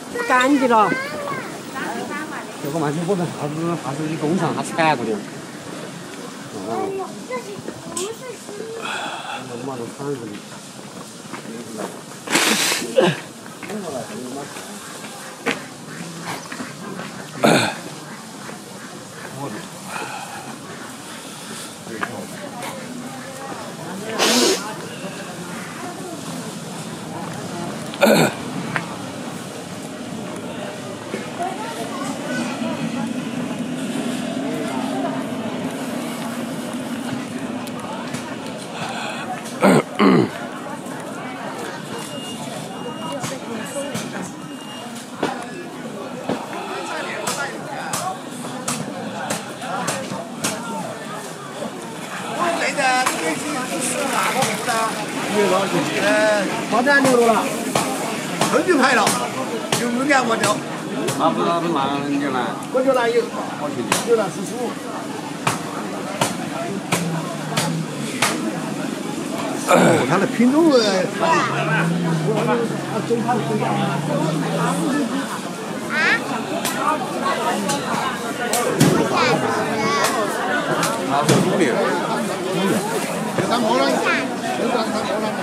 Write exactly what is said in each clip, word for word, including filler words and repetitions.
干的了。 这个嘛就不能啥子啥子工厂还是干过的。哦。我妈都看着呢。 呃，发展牛肉了，很牛排了，有五年我就。 那不那不那牛腩？ 我牛腩有， 好些的。 牛腩四十五。哦，它的品种呃，它中盘不一样。 那是主流。 就当磨了，就当当磨了。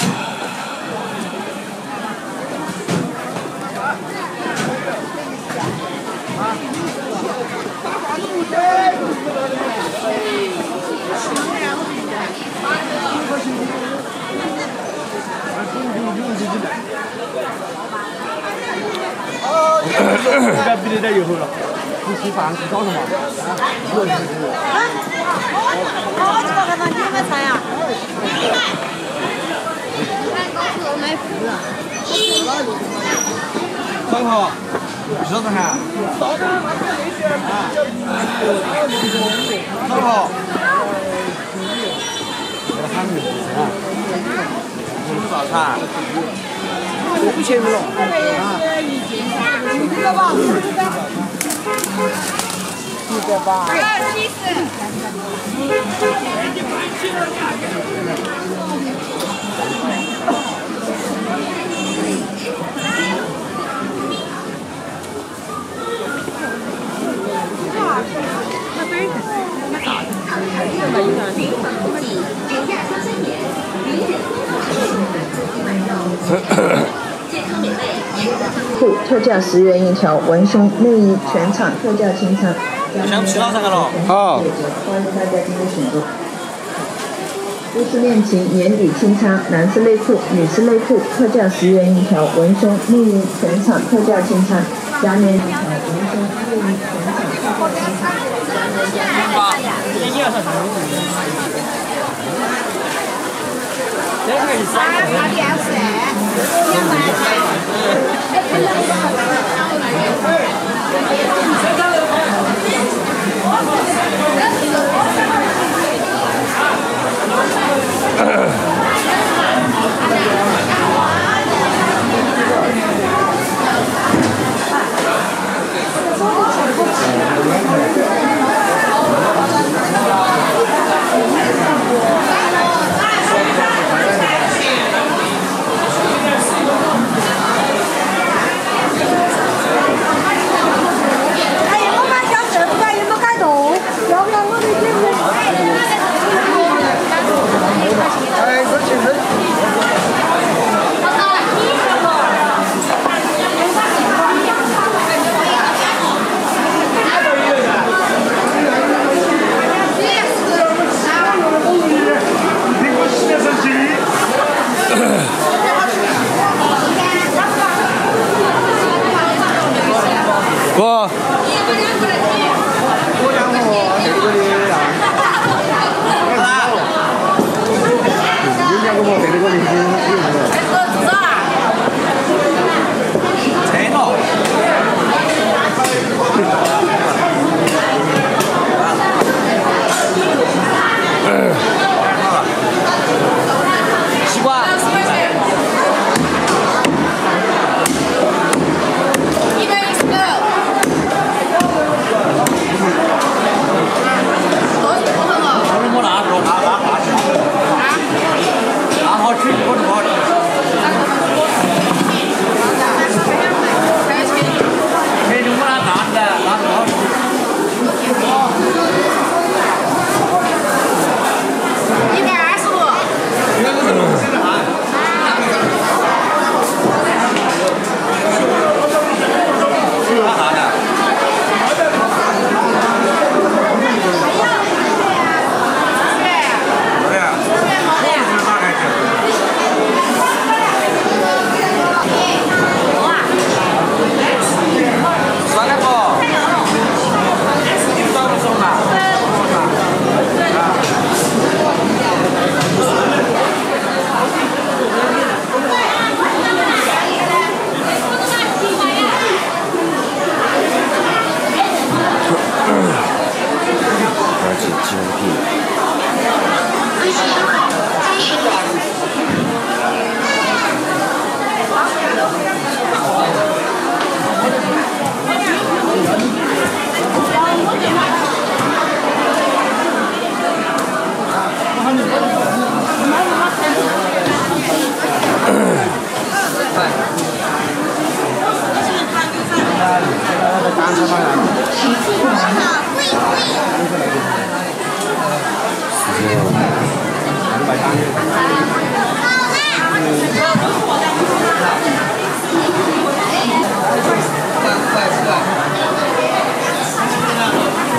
应该比得点油后了，不吃饭吃早上嘛。 我这个干嘛？你们菜呀？买fru了。 生蚝，是不是哈？生蚝。这个喊名字啊？不早餐。 五千了啊！ 一个吧，一个吧。七十。 裤特价十元一条，文胸内衣全场特价清仓。 想吃早餐了？好。 欢迎大家进入选购。都市恋情年底清仓，男士内裤、女士内裤特价十元一条，文胸内衣全场特价清仓。加棉一条，文胸内衣全场特价清仓。 这个是三个电视，两块钱。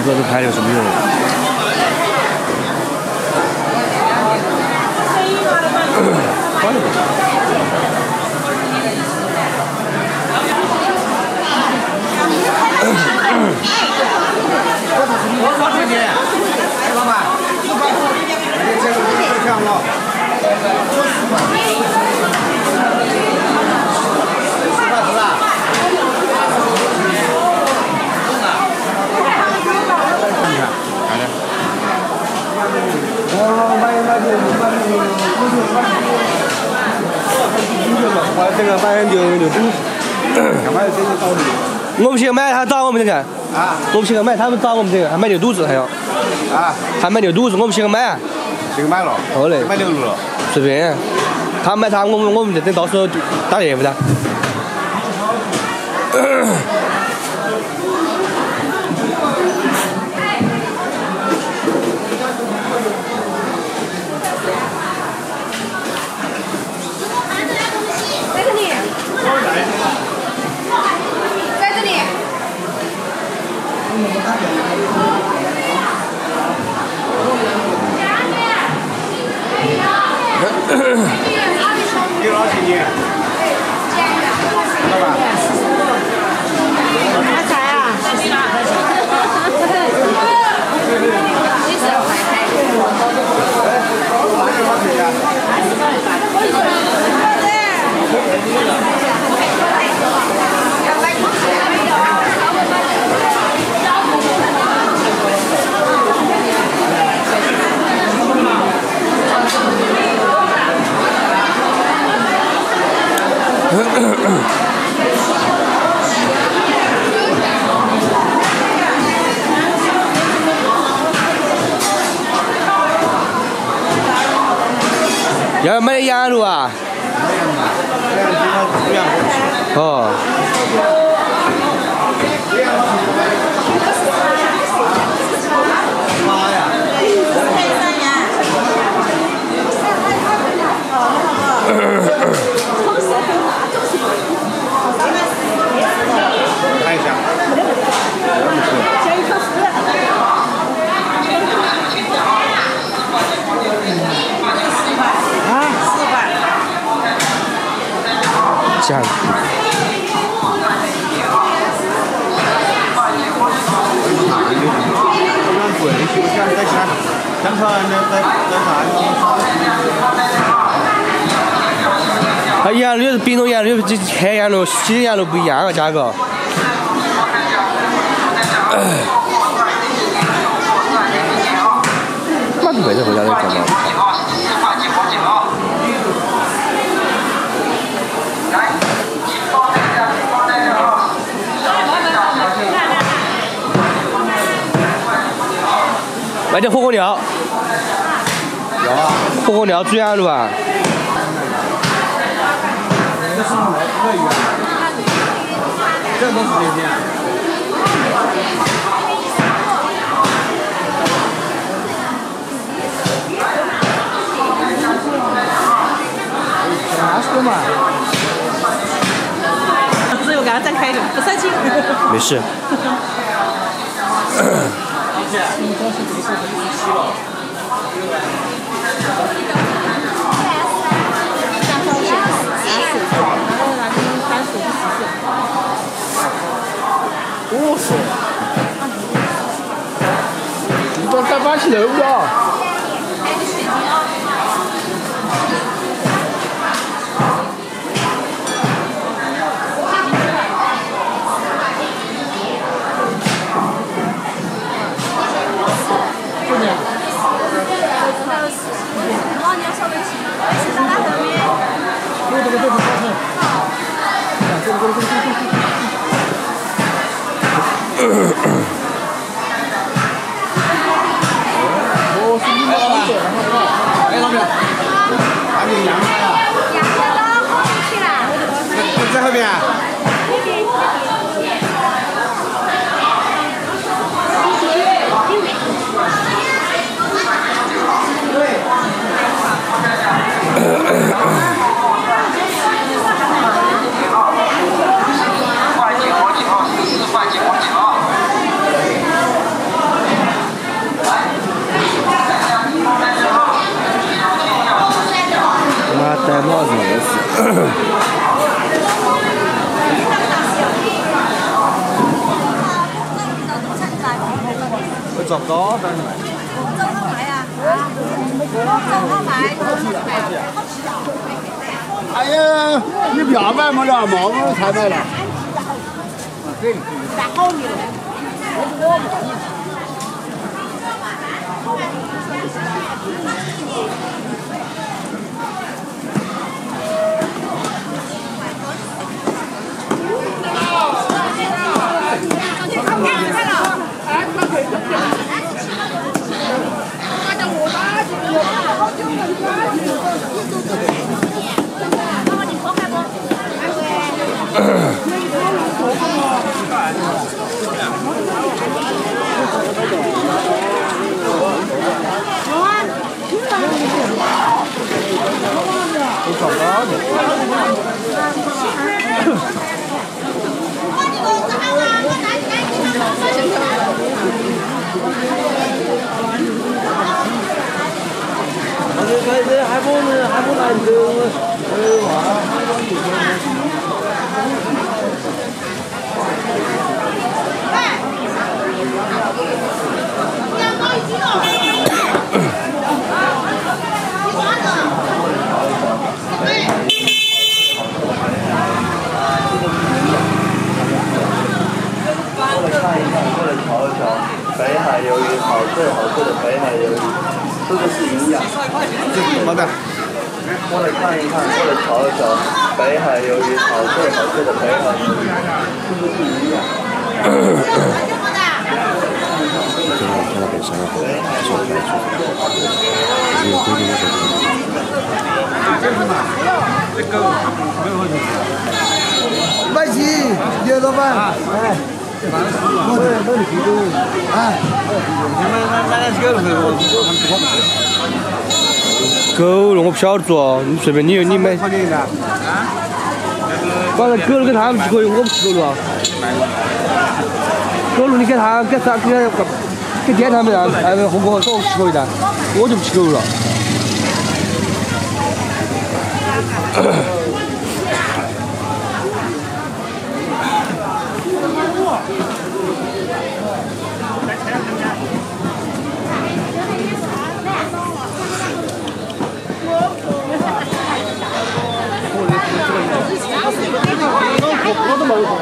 不知道这拍的有什么用。关了。 多少块钱？哎，老板，四块。这这这这样了。四块。四块多了。 我这个买牛牛肚子，我们去买，他找我们这个。啊。我们去买，他们找我们这个，还买牛肚子还要。啊。还买牛肚子，我们去买。 去买了。 好嘞。 买牛肉了。 随便。他买他，我们我们等到时候打猎不的。 给多少钱你？老板。 发财啊！ 要买羊肉啊？哦。 看一下。 这样。它羊肉是冰冻羊肉，这黑羊肉、西羊肉不一样啊，价格。那不会这回家的干嘛？买点火锅料。 有啊。 火锅料煮羊肉啊。 这都是这些。 二十多嘛。只有刚才开的，不生气。 没事。 五十。你这干嘛去漏了？哎，老板，还有羊排啊？ 羊排了，好进去了。 在后面啊？ 烧高的。 正好卖呀！啊，正好卖， 哎呀，你不要买嘛了，毛毛才买了。 咋好牛？ 这这还不能还不难走，呃哇！ 过来看一看，过来瞧一瞧，北海鱿鱼，好脆好脆的北海鱿鱼，是不是营养？ 好的。 过来看一看，过来瞧一瞧，北海鱿鱼，好脆好脆的北海鱿鱼，是不是营养？ 看到北山了，说出来说出来，只有规定的说出来。这个没有问题。 买鸡，叶老板。哎。我这那里狗。哎。你们那那那狗肉，我们不好吃。 狗肉我不晓得做，你随便你你买。反正狗肉给他们吃可以，我不吃狗肉啊。狗肉你给他给啥给给店他们让哎红哥说吃可以的，我就不吃狗肉了。 我都没有。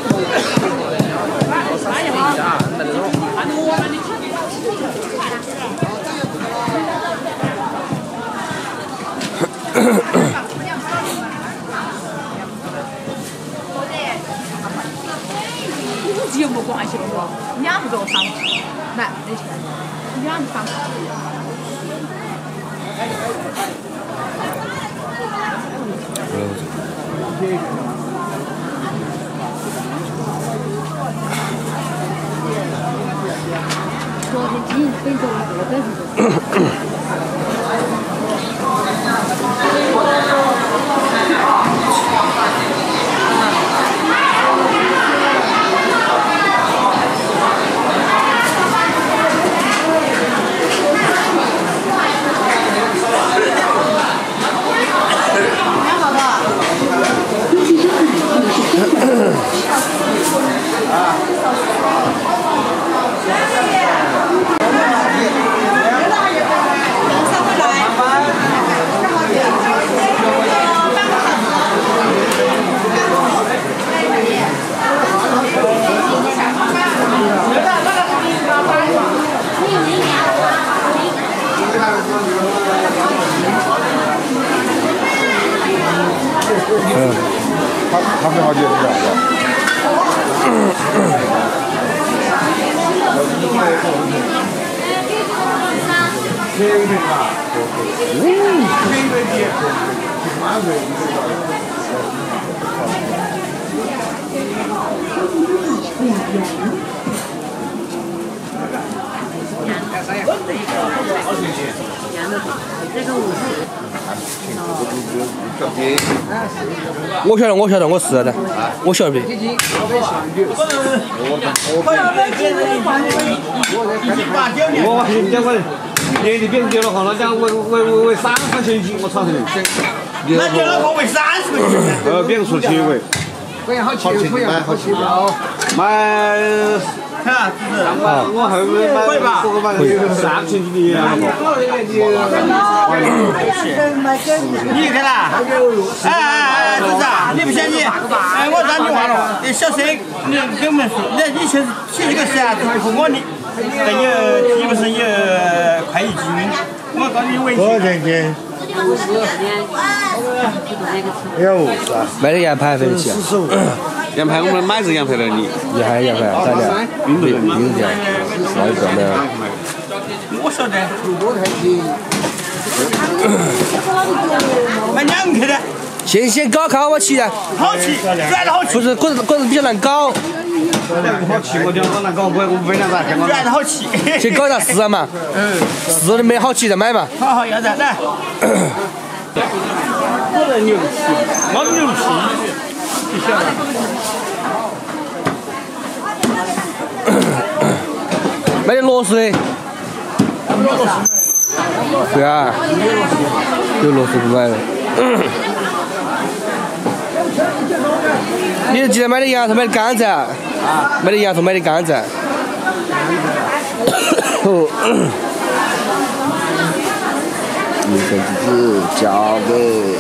这有没关系了不？两个多汤，来，没钱，两个汤。昨天今天走了多少？ 嗯，他他们好几个是我晓得，我晓得，我是的，我晓得。 我跟你讲，我年底变结了哈，那家为为为为三块钱一斤，我操你！ 那结了后为三十块钱。 呃，变个出去为。 关键好吃，口味好吃的。 买。看，我后面买这个买三寸的呀。你看啦，哎哎哎，就是啊，你不嫌你，哎，我让你忘了，那小生，你给我们说，那以前提这个事啊，我你，这有提不是有快一斤，我告诉你微信。多少钱斤？有啥？ 买的羊排分期啊。 羊排我们买这羊排的你。 你还羊排咋的？冰冰冰的，哪一个呢？ 我晓得。买两克的。 新鲜搞看好不好吃的？ 好吃，软的好吃。 不是，个个人比较难搞。 好吃，我两个难搞，我我分两个。软的好吃。 先搞一下试嘛。嗯。试的没好吃再买嘛。 好好，要得来。我的牛皮，我的牛皮。 买点螺丝的。对啊，有螺丝不买的。你记得买的羊头买的杆子啊？买的羊头买的杆子。哦。一根橘子交给。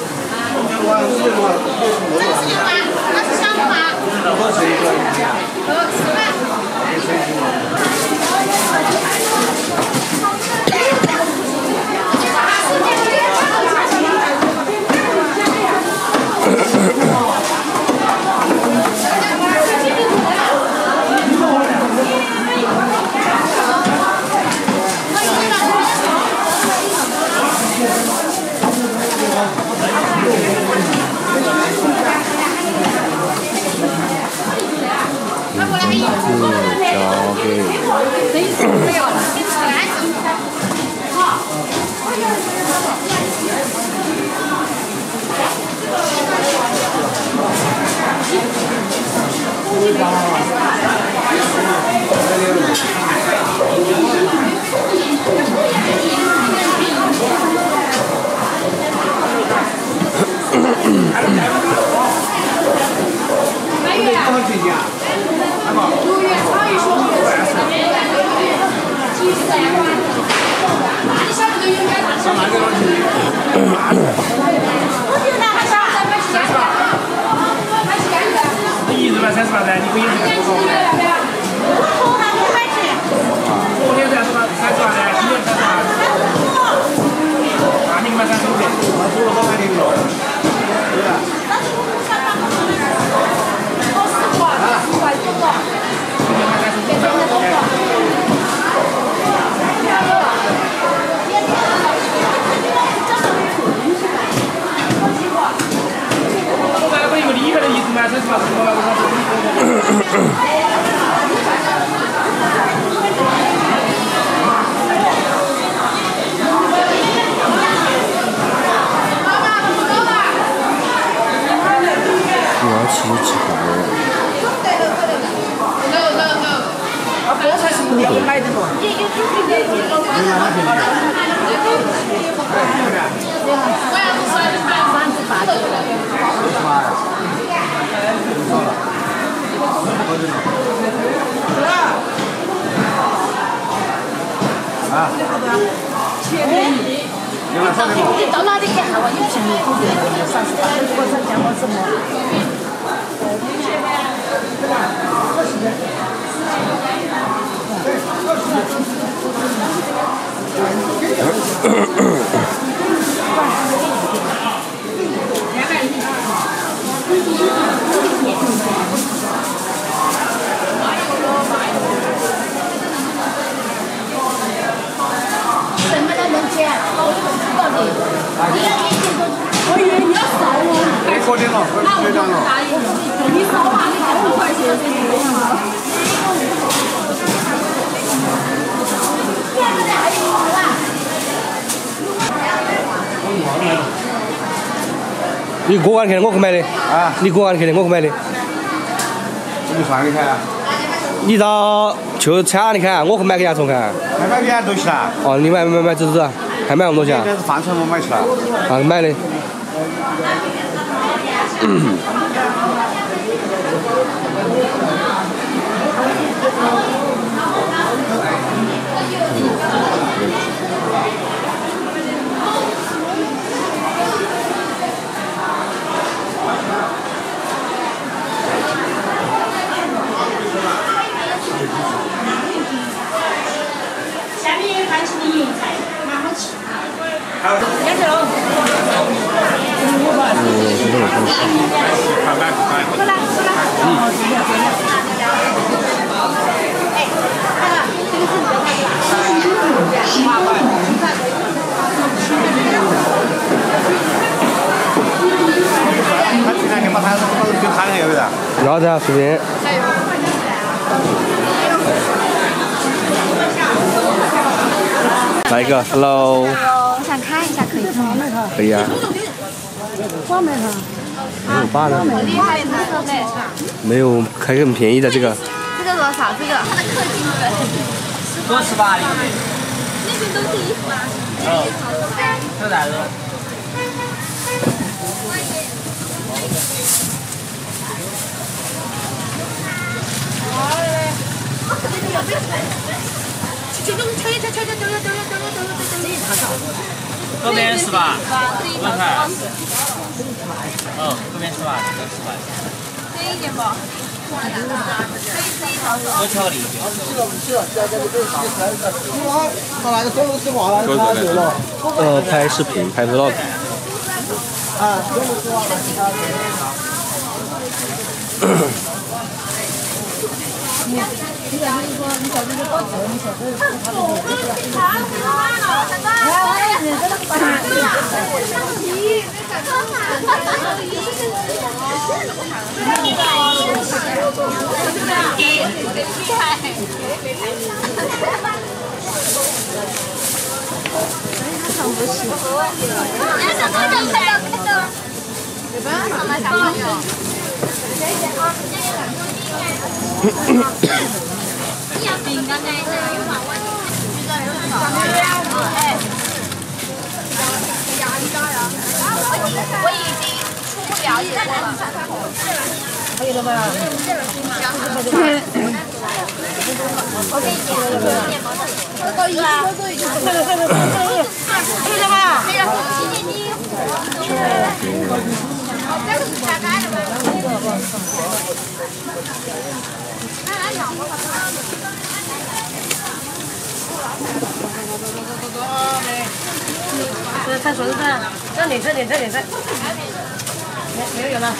一直买三十八噻，你可以这个说。昨天三十八，三十八噻，今天三十八。那你买三十五的，我说了我买零了。对啊。今天买三十五。我买了一个厉害的，一直买三十八，我我我七七块。 啊，菠菜是不是也买的多？ 啊。 你到哪里去还我有便宜的，三十八，我才讲我什么？什么都能捡，我都不知道的。我以为你要扫我， 没过年了，没干了。 你扫码，你给五块钱就可以了。现在还有啦。 你过完去的，我去买的。 啊。 你过完去的，我去买的。 你算给看啊。 你到去厂里看，我去买给伢从看。 还买给伢东西啦？ 哦，你买买买这是，还买什么东西啊？ 这是饭菜我买去了。 啊，买的。 然后再随便。来一个 ，Hello。 我想看一下，可以吗？ 可以啊。 花梅哈。 没有八的。 厉害的，对。 没有，还很便宜的这个。 这个多少？这个。它的氪金对。 多十八。 那边都是衣服啊。 哦。这哪个？这边是吧？我看。哦，这边是吧？这是吧？ 便宜点不？ 多巧克力。 他那个中午吃话了，他对了。 呃，拍视频，拍 vlog。 啊。 你讲就是说，你小时候报仇，你小时候他的脸就是。来，我也是，这个把它对了。咦，他很不喜欢。看到看到看到。有没有什么小朋友？饼干那个有马问题，这个有少。哎，压力大呀！我已经我已经初步了解过了。可以了吗？我给你点了面包的。这个一个都已经。这个这个这个这个什么？这个七点几。哦，这个是加盖的吗？ 这看手指看，这里这里这里这，没没有了。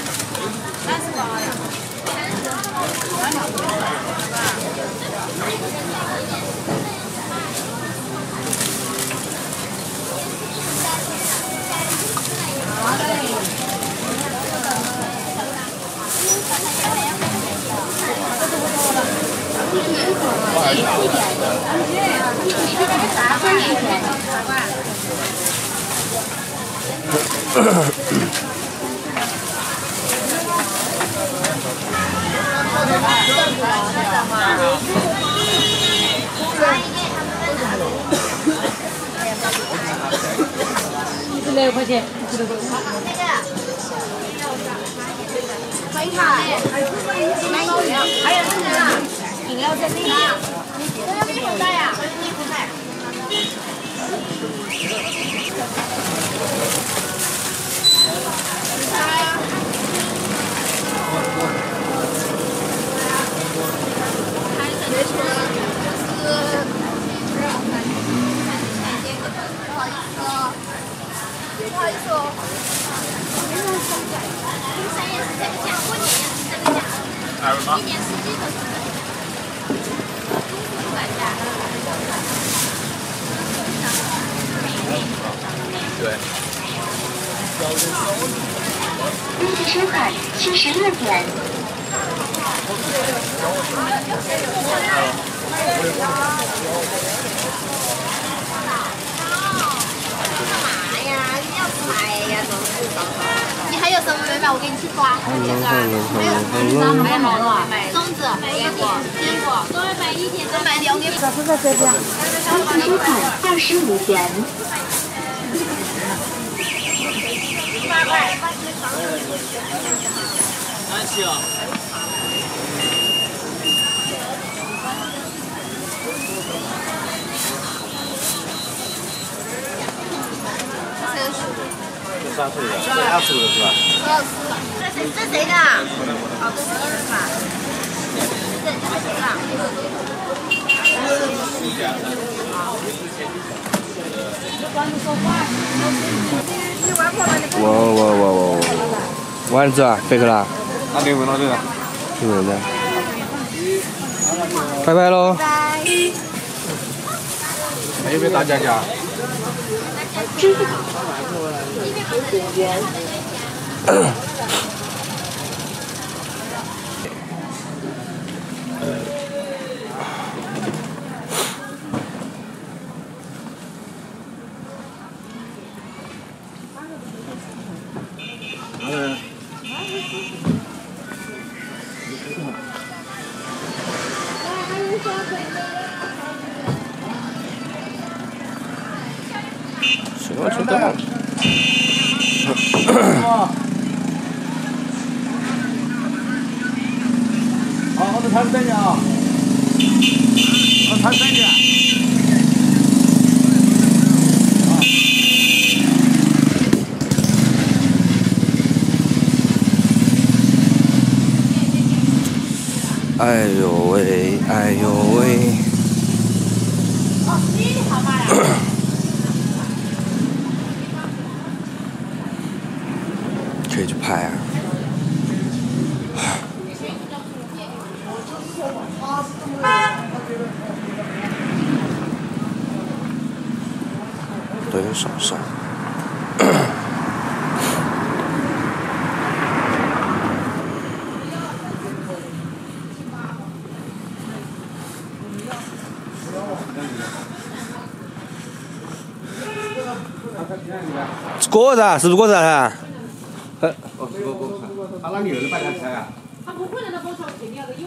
十六块钱，十六块钱。可以卡，买饮料，还有这个饮料在这里。这个蜜蜂袋呀，蜜蜂袋。不好意思哦。平常也是这个价，过年也是这个价，一年四季都是这个价。不管价。 对。 立即收款七十二元。 你还有什么没买？我给你去抓。还有还有好了，粽子、水果、苹果，都要买一点，都买两点。 老师在这边。立即收款二十五元。 八块。 安琪哦。 这三十的，这二十的是吧？ 二十的。这谁这谁的？哦，这是你的是吧？这这是谁的？哇哇哇哇！丸子啊，贝克啦。 那给问到这个。 是的。拜拜喽。 拜拜。 还有没有大家家？ 支付宝十五元。 是我知道。 好，我们开始等你啊！我们开始等你。 哎呦喂，哎呦喂！可以去拍啊！都有少少。果子啊，是不是果子啊？ 哦，不不不，他那牛的摆摊车啊。 他不会的，那包车。